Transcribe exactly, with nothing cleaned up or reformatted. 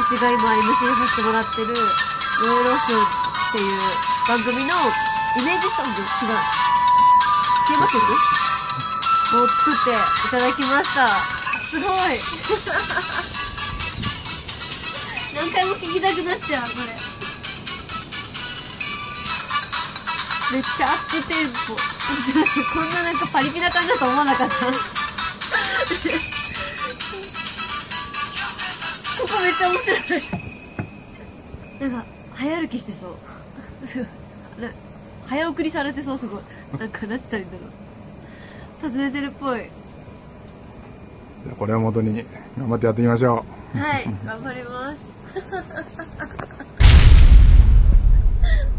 私が今 エムシー させてもらってる「ロエロス」っていう番組のイメージソング、違うテーマ曲を作っていただきました。すごい何回も聴きたくなっちゃう。これめっちゃアップテンポこんななんかパリピな感じだと思わなかったここめっちゃ面白いなんか早歩きしてそう早送りされてそう。すごいなんかなっちゃうんだろう。訪ねてるっぽい。 じゃあこれを元に頑張ってやっていきましょう。 はい頑張ります